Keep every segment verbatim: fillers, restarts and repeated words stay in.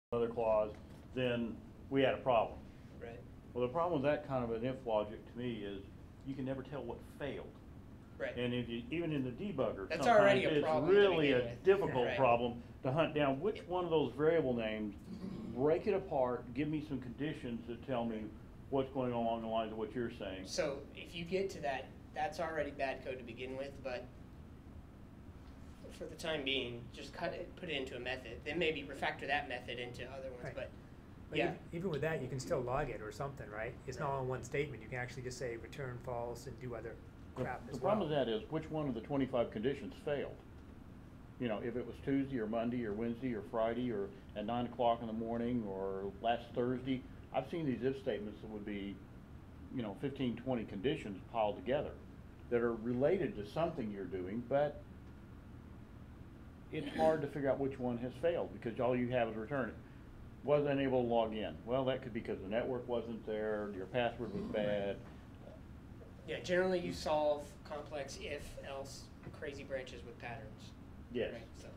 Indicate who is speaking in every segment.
Speaker 1: another clause, then we had a problem.
Speaker 2: Right.
Speaker 1: Well, the problem with that kind of an if logic to me is you can never tell what failed.
Speaker 2: Right.
Speaker 1: And if you, even in the debugger,
Speaker 2: That's
Speaker 1: sometimes
Speaker 2: already a
Speaker 1: it's
Speaker 2: problem to
Speaker 1: really
Speaker 2: begin
Speaker 1: a
Speaker 2: with.
Speaker 1: difficult
Speaker 2: Right.
Speaker 1: problem to hunt down which one of those variable names, break it apart, give me some conditions that tell me what's going on along the lines of what you're saying.
Speaker 2: So if you get to that, that's already bad code to begin with, but for the time being, just cut it, put it into a method. Then maybe refactor that method into other ones,
Speaker 3: Right.
Speaker 2: but
Speaker 3: But
Speaker 2: yeah.
Speaker 3: ev- even with that, you can still log it or something, right? It's not
Speaker 2: Right.
Speaker 3: all in one statement. You can actually just say return false and do other
Speaker 1: The-
Speaker 3: crap as
Speaker 1: The problem
Speaker 3: well.
Speaker 1: with that is which one of the twenty-five conditions failed? You know, if it was Tuesday or Monday or Wednesday or Friday or at nine o'clock in the morning or last Thursday, I've seen these if statements that would be, you know, fifteen, twenty conditions piled together that are related to something you're doing, but it's hard to figure out which one has failed because all you have is return it. Wasn't able to log in. Well, that could be because the network wasn't there, your password was bad.
Speaker 2: Yeah, generally you solve complex if, else, crazy branches with patterns.
Speaker 1: Yes.
Speaker 2: Right, so,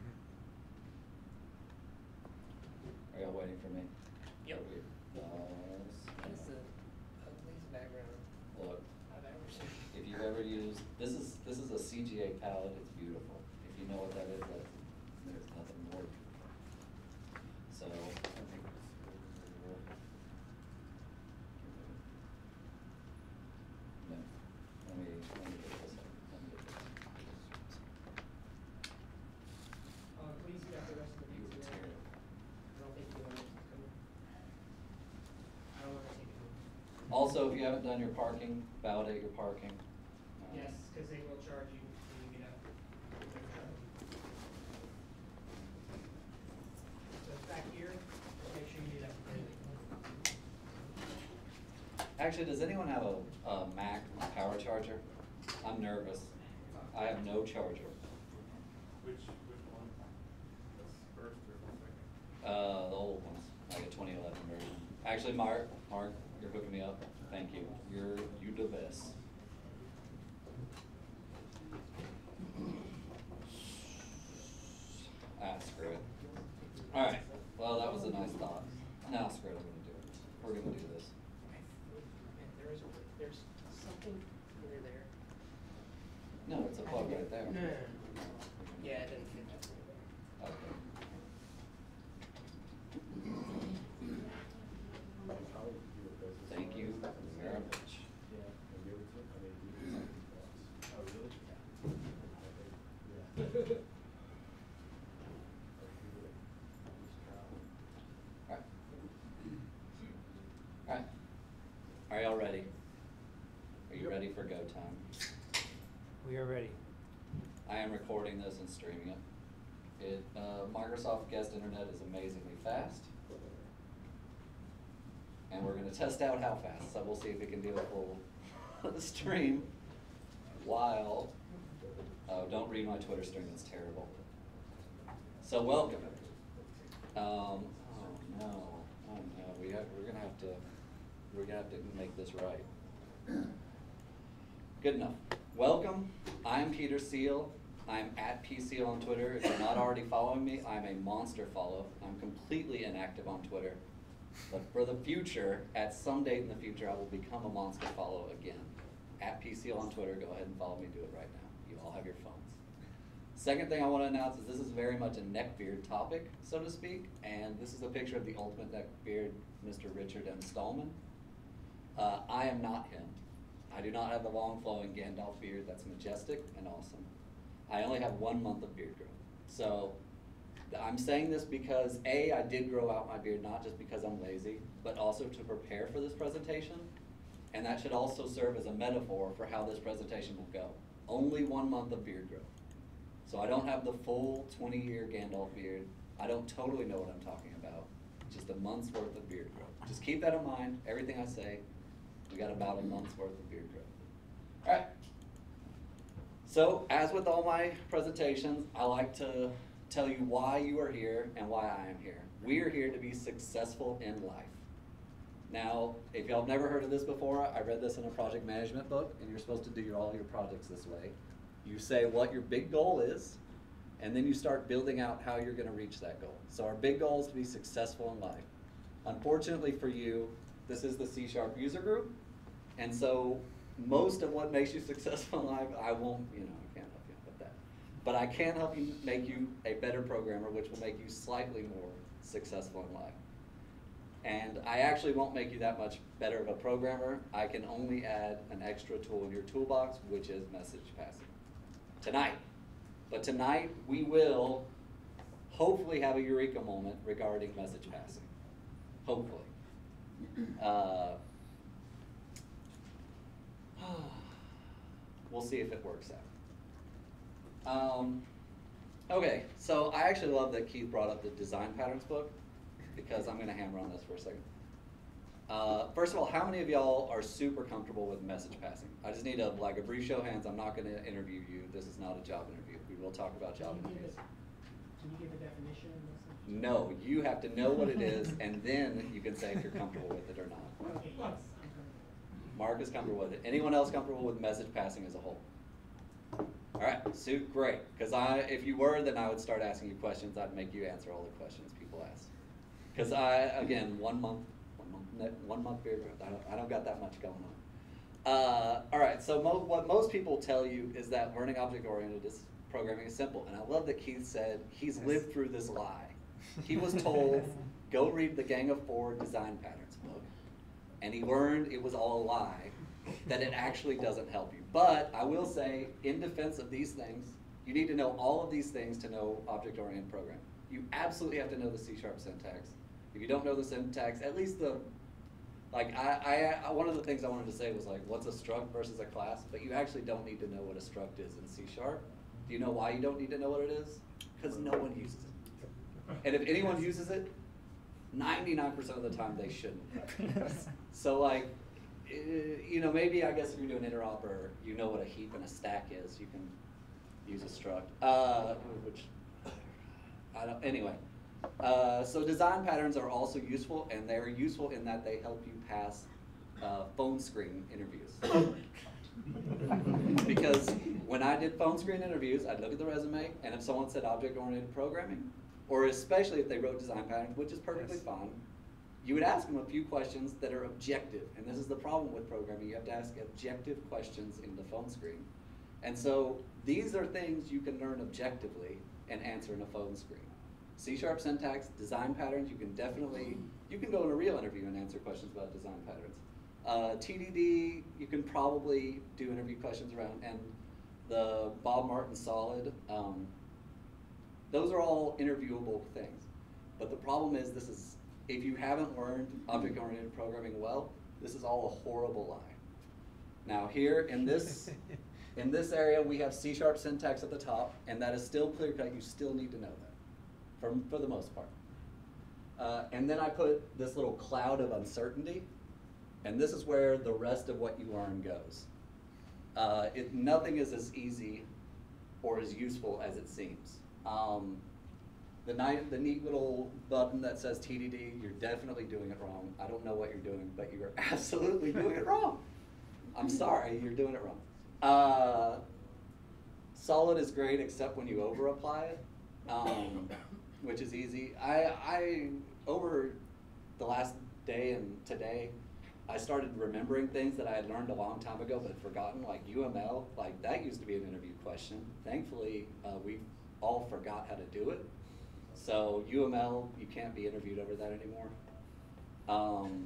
Speaker 4: Are y'all waiting for me?
Speaker 2: Yep.
Speaker 4: Are we-
Speaker 2: that's
Speaker 4: Pause.
Speaker 2: the ugliest background
Speaker 4: Look,
Speaker 2: I've ever seen.
Speaker 4: if you've ever used, this is, this is a C G A palette, it's beautiful. If you know what that is, that's, there's nothing more. So, I think. No, let me, let me get this up. Let me get this.
Speaker 2: Uh, please get the rest of the
Speaker 4: You
Speaker 2: pizza.
Speaker 4: tear it.
Speaker 2: I don't think you want it to come. I don't want to take it.
Speaker 4: Also, if you haven't done your parking, validate your parking. Um,
Speaker 2: Yes, because they will charge you when you get out. So back here, make sure you do that.
Speaker 4: Actually, does anyone have a, a Mac power charger? I'm nervous. I have no charger.
Speaker 5: Which, which one? That's first or second?
Speaker 4: Uh, the old ones, like a twenty eleven version. Actually, Mark, Mark, you're hooking me up. Thank you. You're, you the best. Ah, screw it. All right. Well, that was a nice thought. Now, screw it. I'm gonna do it. We're gonna do this.
Speaker 2: There is, a- there's something near there.
Speaker 4: No, it's a plug right there.
Speaker 2: No, no, no. Yeah, it doesn't fit.
Speaker 4: Okay. Thank you very much. Alright. Alright. Are y'all ready? Are you ready for go time?
Speaker 3: We are ready.
Speaker 4: I am recording this and streaming it. It, uh, Microsoft Guest Internet is amazingly fast. And we're gonna test out how fast, so we'll see if we can do a full stream while, oh, don't read my Twitter stream, it's terrible. So welcome. Um, oh no, oh no, we have, we're gonna have to, we're gonna have to make this right. Good enough. Welcome, I'm Peter Seal. I'm at P Seal on Twitter. If you're not already following me, I'm a monster follow. I'm completely inactive on Twitter. But for the future, at some date in the future, I will become a monster follow again. At P Seal on Twitter, go ahead and follow me, do it right now. You all have your phones. Second thing I want to announce is this is very much a neckbeard topic, so to speak, and this is a picture of the ultimate neckbeard, Mister Richard M. Stallman. Uh, I am not him. I do not have the long flowing Gandalf beard that's majestic and awesome. I only have one month of beard growth. So I'm saying this because A, I did grow out my beard, not just because I'm lazy, but also to prepare for this presentation. And that should also serve as a metaphor for how this presentation will go. Only one month of beard growth. So I don't have the full twenty year Gandalf beard. I don't totally know what I'm talking about. Just a month's worth of beard growth. Just keep that in mind, everything I say, we got about a month's worth of beard growth. All right. So, as with all my presentations, I like to tell you why you are here and why I am here. We are here to be successful in life. Now, if y'all have never heard of this before, I read this in a project management book, and you're supposed to do your, all your projects this way. You say what your big goal is, And then you start building out how you're gonna reach that goal. So our big goal is to be successful in life. Unfortunately for you, this is the C Sharp user group. And so most of what makes you successful in life, I won't, you know, I can't help you with that. But I can help you make you a better programmer, which will make you slightly more successful in life. And I actually won't make you that much better of a programmer. I can only add an extra tool in your toolbox, which is message passing. Tonight. But tonight, we will hopefully have a eureka moment regarding message passing. Hopefully. Uh, we'll see if it works out. Um, okay, so I actually love that Keith brought up the design patterns book, because I'm going to hammer on this for a second. Uh, first of all, how many of y'all are super comfortable with message passing? I just need a, like a brief show of hands. I'm not going to interview you. This is not a job interview. We will talk about job
Speaker 6: Can you give
Speaker 4: interviews.
Speaker 6: it- Can you give a definition of message?
Speaker 4: No, you have to know what it is, and then you can say if you're comfortable with it or not.
Speaker 6: Okay, yes, I'm comfortable.
Speaker 4: Mark is comfortable with it. Anyone else comfortable with message passing as a whole? All right, Sue, great. Because I, if you were, then I would start asking you questions. I'd make you answer all the questions people ask. Because I, again, one month, one month, ne- one month beer group. I don't, I don't got that much going on. Uh, all right, so mo what most people tell you is that learning object-oriented is programming is simple. And I love that Keith said he's lived through this lie. He was told, go read the Gang of Four Design Patterns book. And he learned it was all a lie, that it actually doesn't help you. But I will say, in defense of these things, you need to know all of these things to know object-oriented programming. You absolutely have to know the C sharp syntax. If you don't know the syntax, at least the, like, I, I, I, one of the things I wanted to say was like, what's a struct versus a class? But you actually don't need to know what a struct is in C sharp. Do you know why you don't need to know what it is? Because no one uses it. And if anyone uses it, ninety-nine percent of the time they shouldn't. So like, uh, you know, maybe I guess if you're doing interop or you know what a heap and a stack is, you can use a struct. Uh, which, I don't, anyway. Uh, so design patterns are also useful, and they're useful in that they help you pass uh, phone screen interviews. Because when I did phone screen interviews, I'd look at the resume, and if someone said object-oriented programming, or especially if they wrote design patterns, which is perfectly
Speaker 3: Yes.
Speaker 4: fine, you would ask them a few questions that are objective. And this is the problem with programming. You have to ask objective questions in the phone screen. And so these are things you can learn objectively and answer in a phone screen. C sharp syntax, design patterns, you can definitely, you can go in a real interview and answer questions about design patterns. Uh, T D D, you can probably do interview questions around, and the Bob Martin Solid, um, those are all interviewable things. But the problem is, this is, if you haven't learned object-oriented programming well, this is all a horrible lie. Now here in this, in this area, we have C sharp syntax at the top, and that is still clear cut. You still need to know that, for, for the most part. Uh, and then I put this little cloud of uncertainty, and this is where the rest of what you learn goes. Uh, it, nothing is as easy or as useful as it seems. Um, the, ni the neat little button that says T D D, you're definitely doing it wrong. I don't know what you're doing, but you are absolutely doing it wrong. I'm sorry, you're doing it wrong. Uh, solid is great except when you over apply it, um, which is easy. I, I, over the last day and today, I started remembering things that I had learned a long time ago but had forgotten, like U M L. Like, that used to be an interview question. Thankfully, uh, we all forgot how to do it. So U M L, you can't be interviewed over that anymore. Um,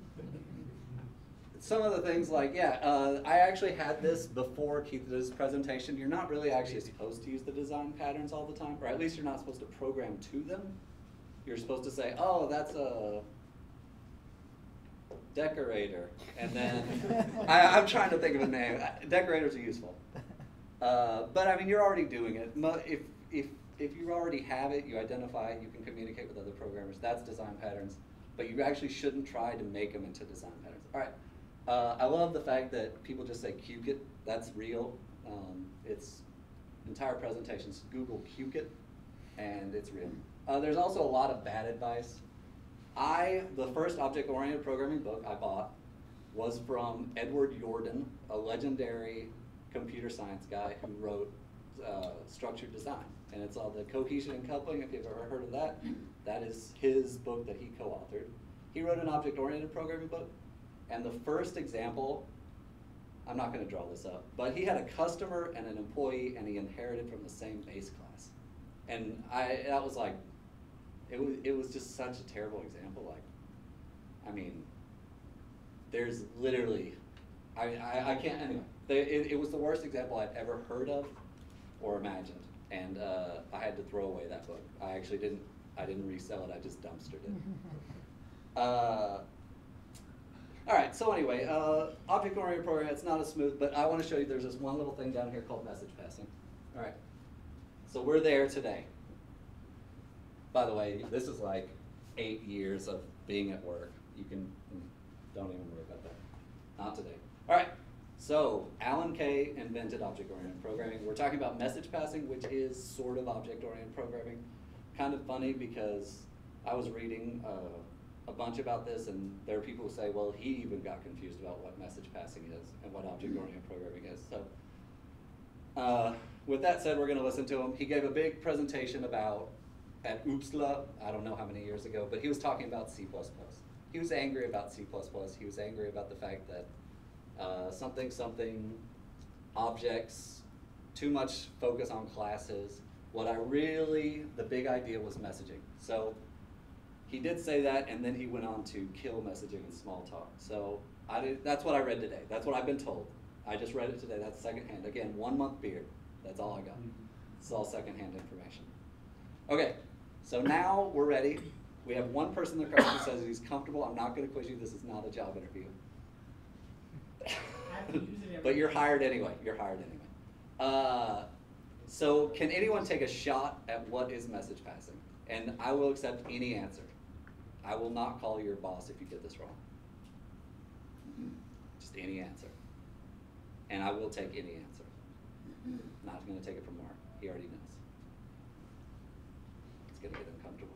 Speaker 4: some of the things like, yeah, uh, I actually had this before Keith did his presentation. You're not really actually supposed to use the design patterns all the time, or at least you're not supposed to program to them. You're supposed to say, oh, that's a decorator, and then I, I'm trying to think of a name. Decorators are useful, uh, but I mean, you're already doing it. Mo if if if you already have it, you identify it, you can communicate with other programmers. That's design patterns, but you actually shouldn't try to make them into design patterns. All right, uh, I love the fact that people just say Qkit. That's real. Um, it's entire presentations. Google Qkit, and it's real. Uh, there's also a lot of bad advice. I, the first object-oriented programming book I bought was from Edward Yourdon, a legendary computer science guy who wrote uh, structured design, and it's all the cohesion and coupling. If you've ever heard of that, that is his book that he co-authored. He wrote an object-oriented programming book, and the first example, I'm not going to draw this up, but he had a customer and an employee, and he inherited from the same base class, and I that was like, it was it was just such a terrible example. Like, I mean, there's literally, I I, I can't anyway. They, it, it was the worst example I'd ever heard of or imagined, and uh, I had to throw away that book. I actually didn't. I didn't resell it. I just dumpstered it. uh, all right. So anyway, uh, object-oriented programming. It's not as smooth, but I want to show you. There's this one little thing down here called message passing. All right. So we're there today. By the way, this is like eight years of being at work. You can don't even worry about that. Not today. All right. So, Alan Kay invented object-oriented programming. We're talking about message passing, which is sort of object-oriented programming. Kind of funny because I was reading uh, a bunch about this, and there are people who say, well, he even got confused about what message passing is and what object-oriented programming is. So, uh, with that said, we're going to listen to him. He gave a big presentation about, at UPSLA, I don't know how many years ago, but he was talking about C plus plus. He was angry about C plus plus. He was angry about the fact that Uh, something, something, objects, too much focus on classes. What I really, the big idea was messaging. So he did say that, and then he went on to kill messaging and small talk. So I did, that's what I read today. That's what I've been told. I just read it today. That's secondhand. Again, one month beard. That's all I got. It's all secondhand information. Okay, so now we're ready. We have one person in the crowd who says he's comfortable. I'm not going to quiz you. This is not a job interview. But you're hired anyway. You're hired anyway. Uh, so can anyone take a shot at what is message passing? And I will accept any answer. I will not call your boss if you get this wrong. Just any answer. And I will take any answer. Not going to take it from Mark. He already knows. It's going to get uncomfortable.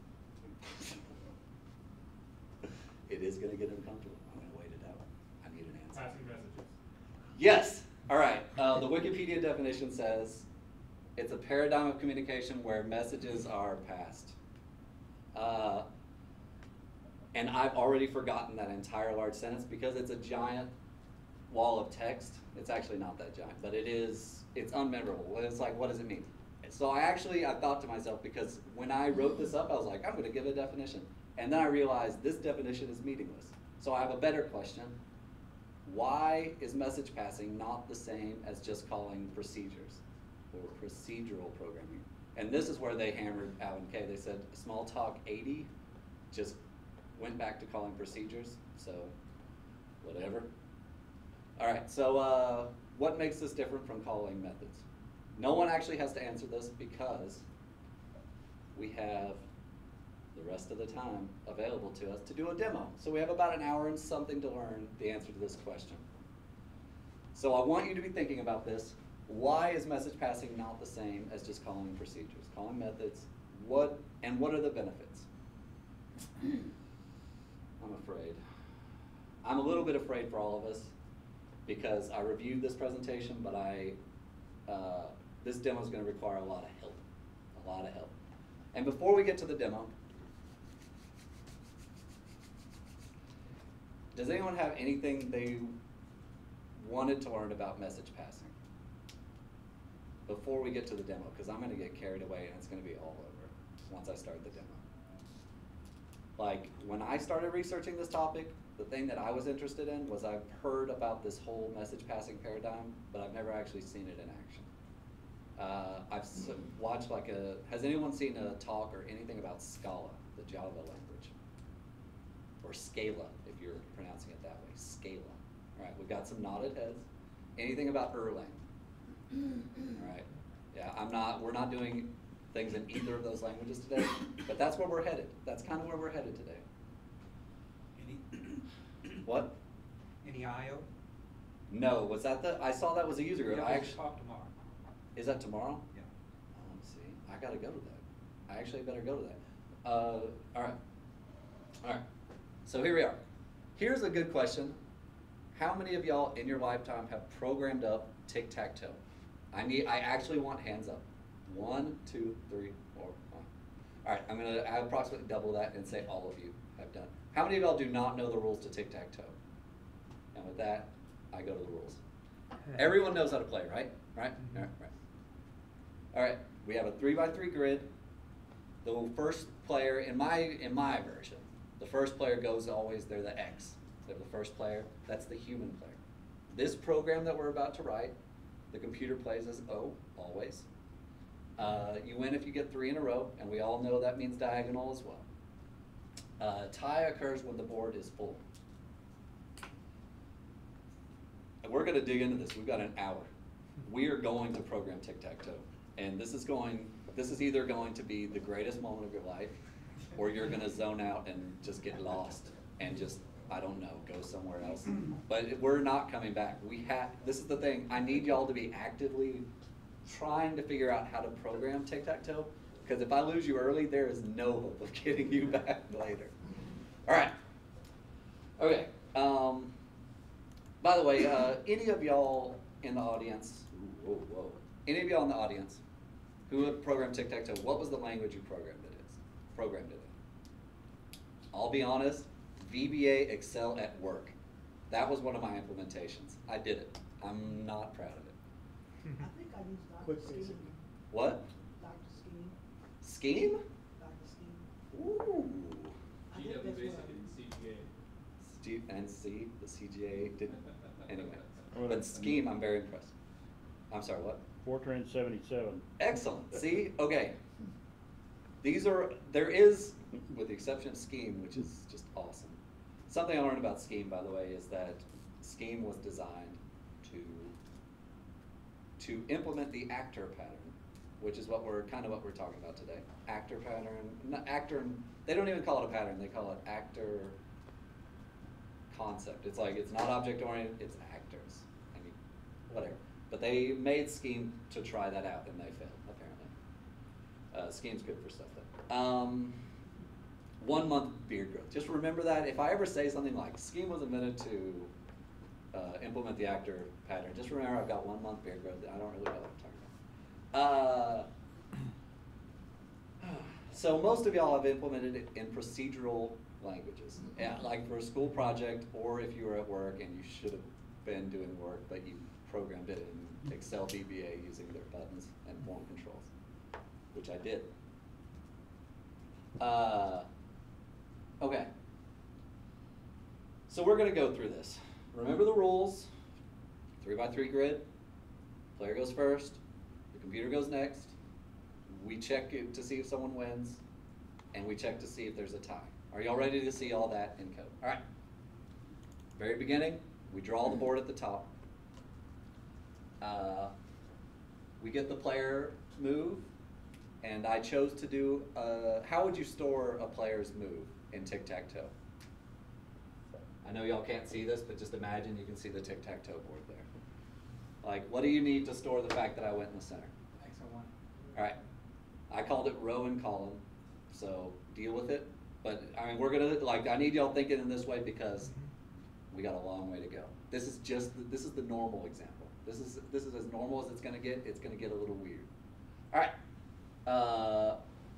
Speaker 4: It is going to get uncomfortable. I'm going to wait it out. I need an answer.
Speaker 5: Passing messages.
Speaker 4: Yes. All right. Uh, the Wikipedia definition says it's a paradigm of communication where messages are passed. Uh, and I've already forgotten that entire large sentence because it's a giant wall of text. It's actually not that giant, but it is, it's unmemorable. It's like, what does it mean? So I actually, I thought to myself, because when I wrote this up, I was like, I'm going to give a definition. And then I realized this definition is meaningless. So I have a better question. Why is message passing not the same as just calling procedures or procedural programming? And this is where they hammered Alan Kay. They said Smalltalk eighty just went back to calling procedures, so whatever. All right, so uh, what makes this different from calling methods? No one actually has to answer this because we have the rest of the time available to us to do a demo. So we have about an hour and something to learn the answer to this question. So I want you to be thinking about this. Why is message passing not the same as just calling procedures, calling methods? What, and what are the benefits? I'm afraid. I'm a little bit afraid for all of us because I reviewed this presentation, but I, uh, this demo is going to require a lot of help, a lot of help. And before we get to the demo, does anyone have anything they wanted to learn about message passing before we get to the demo? Because I'm going to get carried away and it's going to be all over once I start the demo. Like, when I started researching this topic, the thing that I was interested in was I've heard about this whole message passing paradigm, but I've never actually seen it in action. Uh, I've s watched like a, has anyone seen a talk or anything about Scala, the Java language? Or Scala, if you're pronouncing it that way, Scala. All right, we've got some nodded heads. Anything about Erlang? All right, yeah, I'm not, we're not doing things in either of those languages today, but that's where we're headed. That's kind of where we're headed today.
Speaker 7: Any,
Speaker 4: What?
Speaker 7: any I O?
Speaker 4: No, was that the, I saw that was a user group.
Speaker 7: Yeah,
Speaker 4: I
Speaker 7: we'll
Speaker 4: actually,
Speaker 7: talk tomorrow.
Speaker 4: is that tomorrow?
Speaker 7: Yeah.
Speaker 4: Oh, let's see, I gotta go to that. I actually better go to that. Uh, all right, all right. So here we are. Here's a good question. How many of y'all in your lifetime have programmed up tic-tac-toe? I need, I actually want hands up. One, two, three, four, five. All right, I'm gonna add approximately double that and say all of you have done. How many of y'all do not know the rules to tic-tac-toe? And with that, I go to the rules. Everyone knows how to play, right? Right?
Speaker 3: Mhm.
Speaker 4: All right, right. All right, we have a three by three grid. The first player, in my, in my version, the first player goes always, they're the X. They're the first player, that's the human player. This program that we're about to write, the computer plays as O, always. Uh, you win if you get three in a row, and we all know that means diagonal as well. Uh, tie occurs when the board is full. And we're gonna dig into this, we've got an hour. We are going to program tic-tac-toe. And this is going, this is either going to be the greatest moment of your life, or you're gonna zone out and just get lost and just, I don't know, go somewhere else. But it- we're not coming back. We have, this is the thing, I need y'all to be actively trying to figure out how to program tic-tac-toe, because if I lose you early, there is no hope of getting you back later. All right. Okay. Um, by the way, uh, any of y'all in the audience, ooh, whoa, whoa, any of y'all in the audience who have programmed tic-tac-toe, what was the language you programmed it is? Programmed it in? I'll be honest, V B A Excel at work. That was one of my implementations. I did it. I'm not proud of it.
Speaker 6: I think I used Doctor
Speaker 3: Quick
Speaker 6: Scheme.
Speaker 3: basic.
Speaker 4: What?
Speaker 6: Doctor Scheme,
Speaker 4: Scheme?
Speaker 6: Doctor Scheme.
Speaker 4: Ooh.
Speaker 6: I
Speaker 5: G
Speaker 6: think
Speaker 5: W
Speaker 6: that's
Speaker 5: basic
Speaker 6: what I-
Speaker 5: and C G A.
Speaker 4: Steve and C, the C G A didn't, anyway.
Speaker 1: Well,
Speaker 4: But Scheme, I'm very impressed. I'm sorry, what?
Speaker 1: Fortran seventy-seven.
Speaker 4: Excellent, see, okay. These are, there is, with the exception of Scheme, which is just awesome. Something I learned about Scheme, by the way, is that Scheme was designed to, to implement the actor pattern, which is what we're, kind of what we're talking about today. Actor pattern, not actor, they don't even call it a pattern, they call it actor concept. It's like, it's not object oriented, it's actors. I mean, whatever. But they made Scheme to try that out and they failed, apparently. Uh, Scheme's good for stuff though. Um, one month beard growth. Just remember that if I ever say something like Scheme was invented to uh, implement the actor pattern, just remember I've got one month beard growth. I don't really know what I'm talking about. Uh, so most of y'all have implemented it in procedural languages. Yeah, like for a school project, or if you were at work and you should have been doing work, but you programmed it in Excel V B A using their buttons and form controls, which I did. Uh, okay. So we're gonna go through this. Remember the rules, three by three grid, player goes first, the computer goes next, we check it to see if someone wins, and we check to see if there's a tie. Are y'all ready to see all that in code? All right. Very beginning, we draw the board at the top. Uh, we get the player move, and I chose to do, uh, how would you store a player's move in tic-tac-toe? I know y'all can't see this, but just imagine you can see the tic-tac-toe board there. Like, what do you need to store the fact that I went in the center?
Speaker 6: X or one.
Speaker 4: All right, I called it row and column, so deal with it. But, I mean, we're gonna, like, I need y'all thinking in this way because we got a long way to go. This is just, this is the normal example. This is, this is as normal as it's gonna get. It's gonna get a little weird. All right, uh,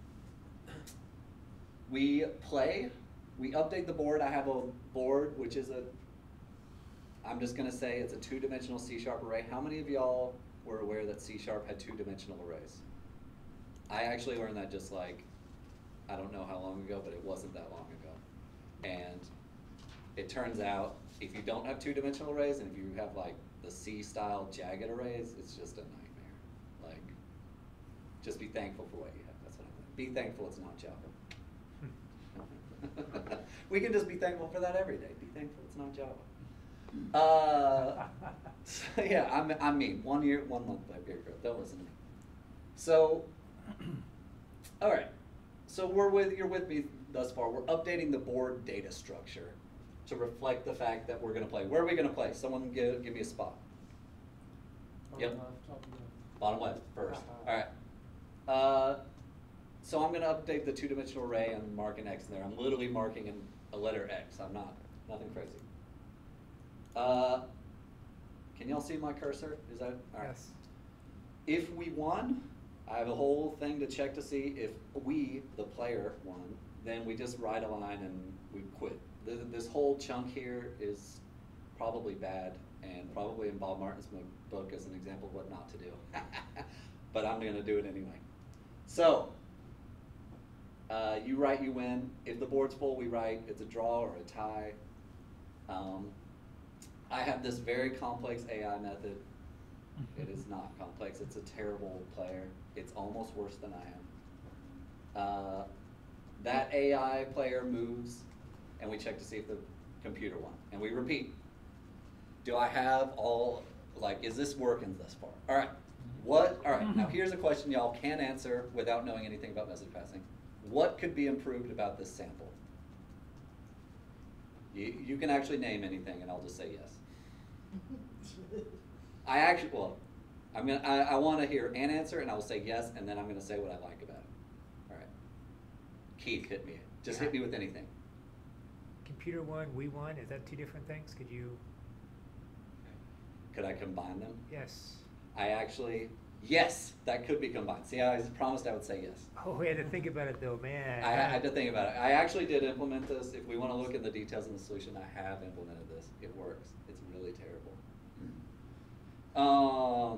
Speaker 4: we play, we update the board. I have a board, which is a, I'm just gonna say it's a two-dimensional C-sharp array. How many of y'all were aware that C-sharp had two-dimensional arrays? I actually learned that just like, I don't know how long ago, but it wasn't that long ago. And it turns out, if you don't have two-dimensional arrays, and if you have like the C-style jagged arrays, it's just a nightmare. Like, just be thankful for what you have. That's what I mean. Be thankful it's not Java. We can just be thankful for that every day. Be thankful it's not Java. Uh, so yeah, I'm, I mean, one year, one month by beard growth. Don't listen to me. So, all right. So we're with, you're with me thus far. We're updating the board data structure to reflect the fact that we're gonna play. Where are we gonna play? Someone give, give me a spot. Yep.
Speaker 6: Bottom left, top left.
Speaker 4: Bottom left first. All right. Uh, so I'm gonna update the two-dimensional array and mark an X in there. I'm literally marking in a letter X. I'm not, nothing crazy. Uh, can y'all see my cursor? Is that, all right.
Speaker 3: Yes.
Speaker 4: if we won, I have a whole thing to check to see if we, the player, won. Then we just write a line and we quit. This, this whole chunk here is probably bad, and probably in Bob Martin's mo- book as an example of what not to do. But I'm gonna do it anyway. So, uh, you write, you win. If the board's full, we write. It's a draw or a tie. Um, I have this very complex A I method. It is not complex. It's a terrible player. It's almost worse than I am. Uh, that A I player moves, and we check to see if the computer won. And we repeat. Do I have all, like, is this working thus far? All right. What, all right, now here's a question y'all can answer without knowing anything about message passing. What could be improved about this sample? You, you can actually name anything, and I'll just say yes. I actually, well, I'm gonna, I, I want to hear an answer, and I will say yes, and then I'm going to say what I like about it. All right. Keith, hit me. Just hit me with anything.
Speaker 3: Computer one, we won, is that two different things? Could you,
Speaker 4: Could I combine them?
Speaker 3: yes.
Speaker 4: I actually, yes, that could be combined. See, I promised I would say yes.
Speaker 3: Oh, we had to think about it though, man.
Speaker 4: I, I had to think about it. I actually did implement this. If we want to look at the details in the solution, I have implemented this. It works. It's really terrible. Um,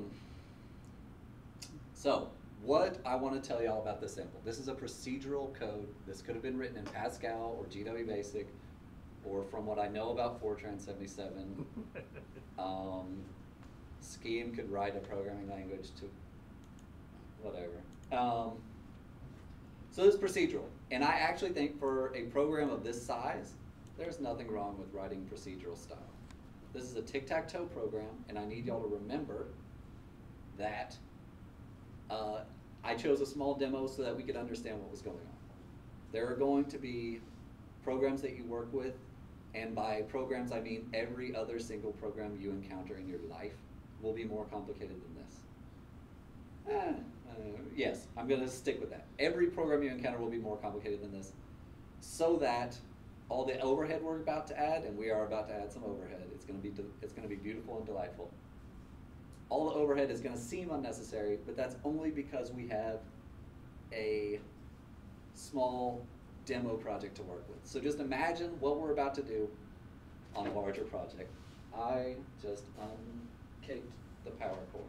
Speaker 4: so, what I want to tell y'all about this sample. This is a procedural code. This could have been written in Pascal or G W Basic, or from what I know about Fortran seventy-seven. Um, Scheme could write a programming language to whatever. Um, so this is procedural. And I actually think for a program of this size, there's nothing wrong with writing procedural style. This is a tic-tac-toe program, and I need y'all to remember that uh, I chose a small demo so that we could understand what was going on. There are going to be programs that you work with, and by programs I mean every other single program you encounter in your life will be more complicated than this. Eh, uh, yes, I'm going to stick with that. Every program you encounter will be more complicated than this, so that all the overhead we're about to add, and we are about to add some overhead, it's going to be de- it's going to be beautiful and delightful. All the overhead is going to seem unnecessary, but that's only because we have a small demo project to work with. So just imagine what we're about to do on a larger project. I just uncaped the power cord.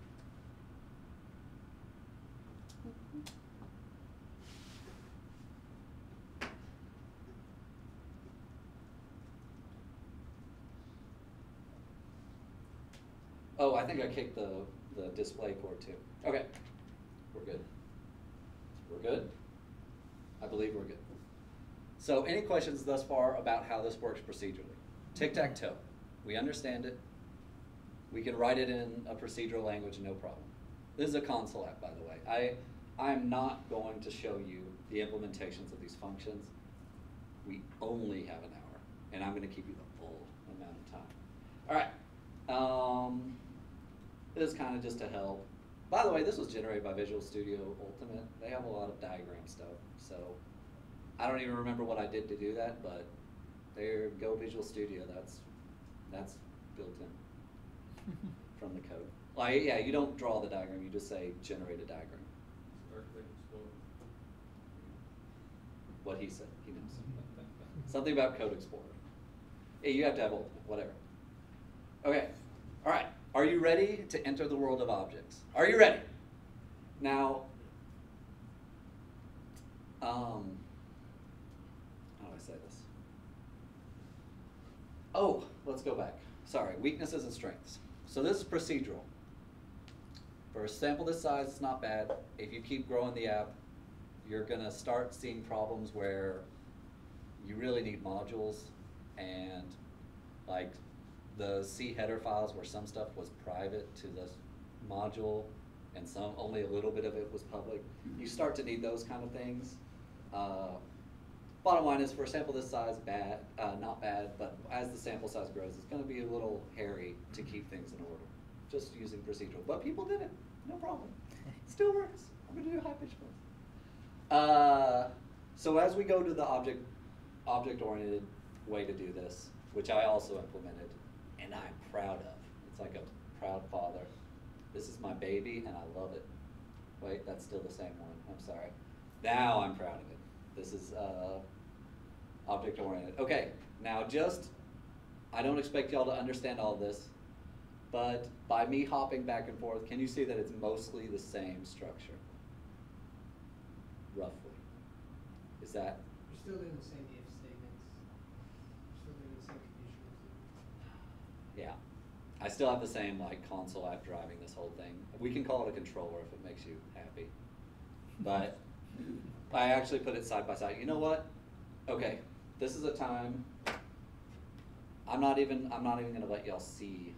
Speaker 4: Oh, I think I kicked the, the display cord too. Okay, we're good. We're good? I believe we're good. So any questions thus far about how this works procedurally? Tic-tac-toe. We understand it. We can write it in a procedural language, no problem. This is a console app, by the way. I, I'm not going to show you the implementations of these functions. We only have an hour, and I'm going to keep you the full amount of time. All right. Um, this is kind of just to help. By the way, this was generated by Visual Studio Ultimate. They have a lot of diagram stuff, so I don't even remember what I did to do that, but there, go Visual Studio. That's that's built in from the code. Like, yeah, you don't draw the diagram. You just say generate a diagram.
Speaker 5: Berkeley Explorer.
Speaker 4: What he said, he knows. Something about Code Explorer. Yeah, you have to have Ultimate, whatever. Okay, all right. Are you ready to enter the world of objects? Are you ready? Now, um, how do I say this? Oh, let's go back. Sorry, weaknesses and strengths. So this is procedural. For a sample this size, it's not bad. If you keep growing the app, you're gonna start seeing problems where you really need modules, and like the C header files where some stuff was private to this module and some, only a little bit of it was public. You start to need those kind of things. Uh, bottom line is, for a sample this size, bad, uh, not bad, but as the sample size grows, it's gonna be a little hairy to keep things in order, just using procedural. But people did it, no problem. Still works. I'm gonna do high pitch voice. Uh, so as we go to the object, object-oriented way to do this, which I also implemented, and I'm proud of. It's like a proud father. This is my baby and I love it. Wait, that's still the same one, I'm sorry. Now I'm proud of it. This is uh, object oriented. Okay, now just, I don't expect y'all to understand all this, but by me hopping back and forth, can you see that it's mostly the same structure? Roughly. Is that?
Speaker 6: You're still doing the same if statements. You're still doing the same conditions.
Speaker 4: Yeah. I still have the same like console app driving this whole thing. We can call it a controller if it makes you happy. But I actually put it side by side. You know what? Okay, this is a time, I'm not even, I'm not even gonna let y'all see